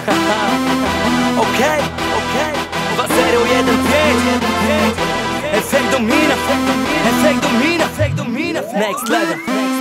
Okej, 2015 Efekt domina, efekt domina, next level.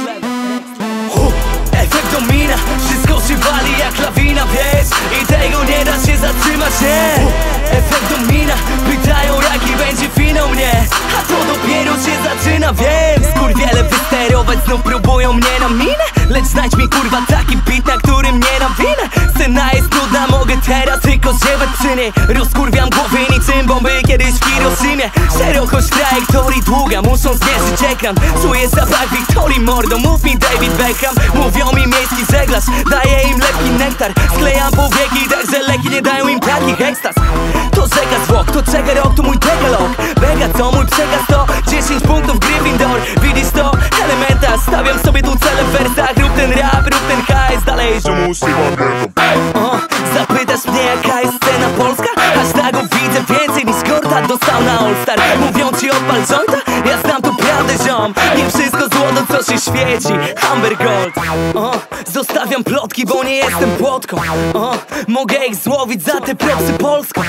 Efekt domina, wszystko się wali jak lawina, wiesz, i tego nie da się zatrzymać, nie. Efekt domina, pytają jaki będzie finał, nie, a to dopiero się zaczyna, wiem. Skurwiele wysterować znów próbują mnie na minę, lecz znajdź mi kurwa taki beat, na którym nie nawinę. Scena jest nudna, mogę teraz tylko ziewać przy niej. Rozkurwiam głowy niczym bomby kiedyś w Hiroshimie. Szerokość trajektorii długa, muszą zmierzyć ekran. Czuję zapach Wiktorii, mordo, mów mi David Beckham. Mówią mi miejski żeglarz, daję im lepki nektar. Sklejam powieki, także leki nie dają im takich ekstaz. To rzeka zwłok, to czeka rok, to mój dekalog. Bega to mój przekaz, to 10 punktów Gryffindor. Widzisz to? Elementa, stawiam sobie tu cele w wersach. Rób ten rap, rób ten hajs, dalej zapytasz mnie jaka jest scena polska? Hashtagów widzę więcej niż Gorda dostał na All Star. Mówią ci odpal jointa? Ja znam tu prawdę, ziom. Nie wszystko złoto co się świeci, Amber Gold. Zostawiam plotki, bo nie jestem płotką. Mogę ich złowić za te propsy Polską.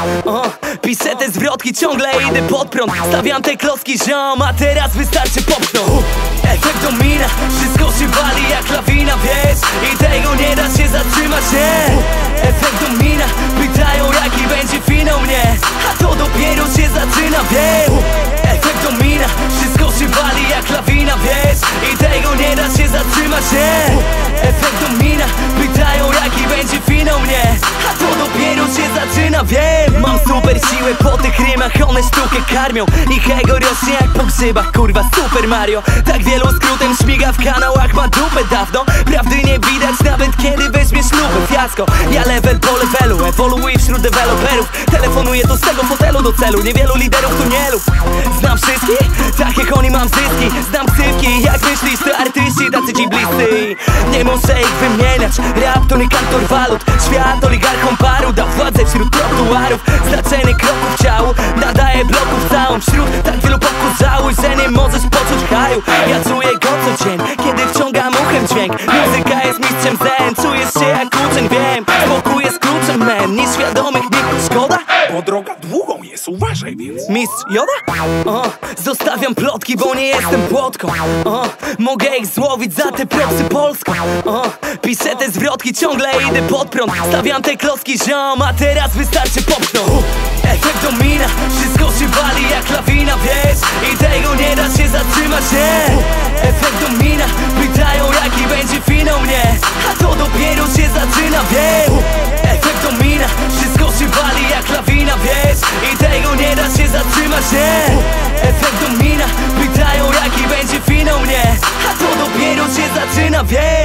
Piszę te zwrotki, ciągle idę pod prąd. Stawiam te klocki, ziom, a teraz wystarczy popchnąć. Efekt domina, wszystko się wali jak lawina, wiesz, i tego nie da się zatrzymać, nie. Efekt domina, pytają jaki będzie finał, nie, a to dopiero się zaczyna, wiem. Efekt domina, wszystko się wali jak lawina, wiesz, i tego nie da się zatrzymać, nie. Efekt domina, pytają jaki będzie finał, nie, a to dopiero się zaczyna, wiem. Mam super siłę po tych rymach, one sztukę karmią. Ich ego rośnie jak po grzybach, kurwa Super Mario. Tak wielu skrótem śmiga w kanałach, ma dupę dawno. Prawdy nie widać nawet kiedy weźmiesz lupę. Fiasko, ja level po levelu, ewoluuję wśród deweloperów. Telefonuję tu z tego fotelu do celu, niewielu liderów tunelów. Znam wszystkich? Tak jak oni mam zyski. Znam ksywki, jak myślisz to artyści tacy ci bliscy. Nie muszę ich wymieniać, rap to nie kantor walut. Świat oligarchom paru, da władzę wśród trotuarów. Znaczenie kroków ciału, nadaje bloków całą. Wśród tak wielu pokurzałych, że nie możesz poczuć haju. Ja czuję go co dzień, kiedy wciągam uchem dźwięk. Muzyka jest mistrzem zen, czujesz się jak uczeń, wiem. Spokój jest kluczem, man, nieświadomych nie szkoda? Bo droga długą jest, uważaj więc. Mistrz Joda? Zostawiam plotki, bo nie jestem płotką. Mogę ich złowić za te propsy Polską. Piszę te zwrotki, ciągle idę pod prąd. Stawiam te klocki, ziom, a teraz wystarczy popchnąć. Efekt domina, wszystko się wali jak lawina, wiesz, i tego nie da się zatrzymać, nie. Efekt domina, pytają jaki będzie finał, nie, a to dopiero się zaczyna, wiem. Efekt domina, wszystko się wali jak lawina, wiesz, i tego nie da się zatrzymać, nie. Efekt domina, pytają jaki będzie finał, nie, a to dopiero się zaczyna, wiem.